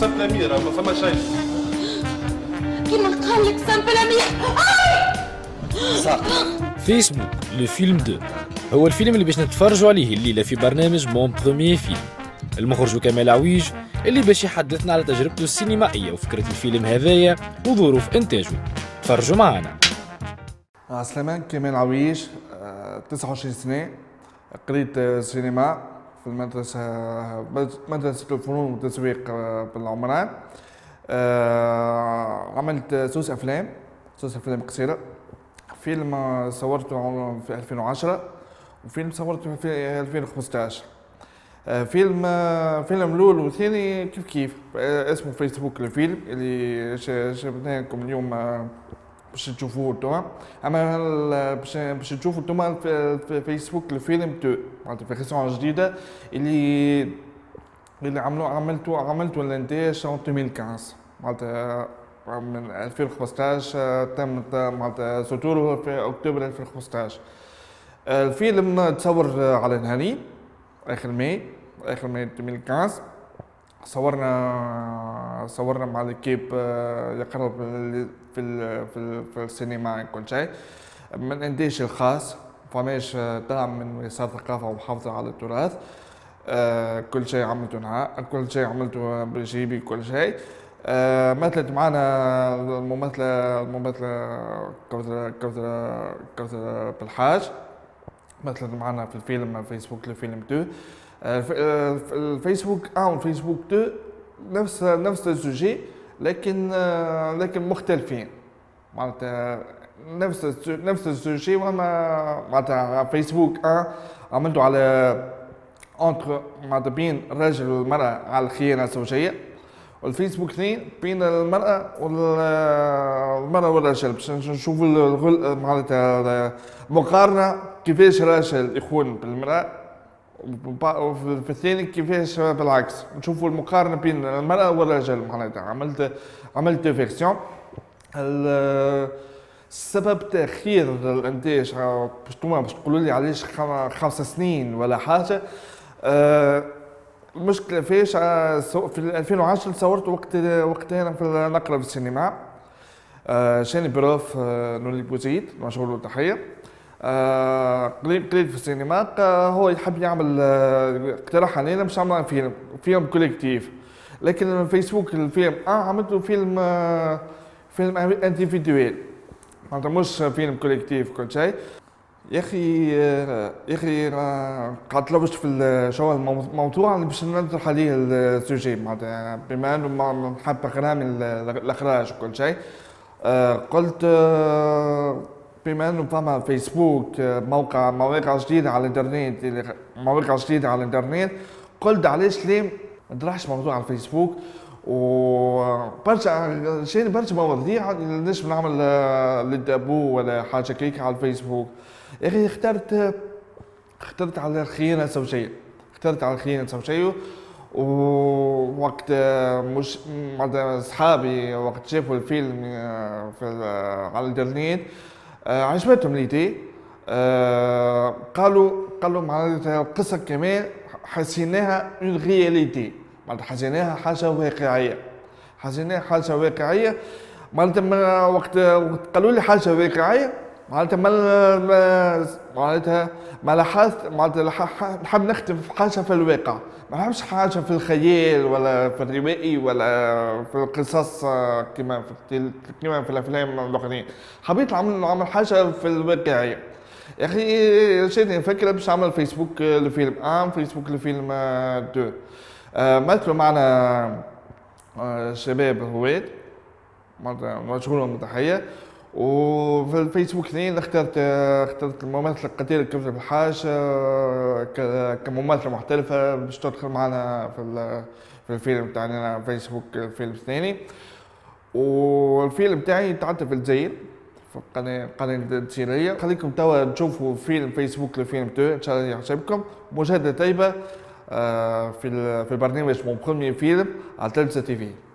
سامبل امير ما فما شيء. كيما قال لك سامبل امير. صح. فيسبوك لو فيلم 2 هو الفيلم اللي باش نتفرجوا عليه الليله في برنامج مون بروميير فيلم. المخرج كمال عويج اللي باش يحدثنا على تجربته السينمائيه وفكره الفيلم هذايا وظروف انتاجه. تفرجوا معنا. سليمان كمال عويج، 29 سنة، قريت سينما في مدرسة الفنون والتسويق بالعمران. عملت سوس أفلام قصيرة. فيلم صورته في 2010 وفيلم صورته في 2015. فيلم الأول والثاني كيف اسمه فيسبوك الفيلم اللي شفناكم اليوم باش تشوفوه انتوما. اما باش تشوفوا انتوما في فيسبوك الفيلم 2 معناتها فيرسيون جديده اللي عملتوا الانتاج 2015 معناتها من 2015 تم معناتها صدوره في اكتوبر 2015. الفيلم تصور على نهارين اخر ماي 2015. صورنا مع الكيب يقرب في السينما كل شيء من انتاجي الخاص، فماش دعم من وزارة الثقافة ومحافظة على التراث. كل شيء عملته بجيبي كل شيء. مثلت معنا الممثلة كوثر بالحاج، مثلت معنا في الفيلم فيسبوك لفيلم 2. الفيسبوك والفيسبوك 2 نفس لكن مختلفين معناتها نفس السوجي. وما معناتها فيسبوك عملته على انتر معناتها بين الرجل والمرأة على الخيانة الزوجية، والفيسبوك 2 بين المرأة والرجل باش نشوفوا معناتها مقارنة كيفاش الراجل يخون بالمرأة، وفي الثاني كيفاش بالعكس نشوفوا المقارنه بين المراه والرجل. معناتها عملت فيرسيون. السبب تاخير الانتاج باش تقولوا لي علاش 5 سنين ولا حاجه. المشكله فاش في 2010 صورت وقتها في نقرة في السينما. شاني بروف نولي بوزيد مشهور له تحيه. قريب في السينما هو يحب يعمل اقتراح علينا باش نعمل فيلم كوليكتيف، لكن فيسبوك الفيلم عملته فيلم انديفيدويل معناتها مش فيلم كوليكتيف كل شيء. يا اخي قعدت تلوجت في شو الموضوع اللي باش نطرح عليه السوجي معناتها بما انه نحب غرامي الاخراج وكل شيء. قلت بما انه فما فيسبوك مواقع جديده على الانترنت، قلت علاش ليه ما نطرحش موضوع على الفيسبوك برشا مواضيع نجم نعمل للدابو ولا حاجه كيك على الفيسبوك. يا اخي اخترت على الخيانه الزوجيه. ووقت مش مع اصحابي وقت شافوا الفيلم على الانترنت عجبتهم ليدي. قالوا معناتها القصه كمان حسيناها اون رياليتي معناتها حسيناها حاجه واقعيه معناتها وقت قالوا لي حاجه واقعيه معناتها ما لاحظت معناتها نحب نختم في حاجه في الواقع، ما نحبش حاجه في الخيال ولا في الروائي ولا في القصص كما في الافلام الاخرين. حبيت نعمل حاجه في الواقعيه. يا اخي جاتني فكره باش نعمل فيسبوك لفيلم فيسبوك لفيلم 2. مثلوا معنا شباب هواد معناتها نوجه لهم تحيه. وفي الفيسبوك 2 اخترت الممثلة قتيلة كوثر بالحاج كممثلة محترفة باش تدخل معنا في الفيلم تاعنا فيسبوك الفيلم الثاني. والفيلم تاعي تعدى في الجزائر في قناة سيرية. خليكم توا تشوفوا فيلم فيسبوك لفيلم 2 ان شاء الله يعجبكم. مشاهدة طيبة في برنامج مون بروميير فيلم على تلفزة تي في.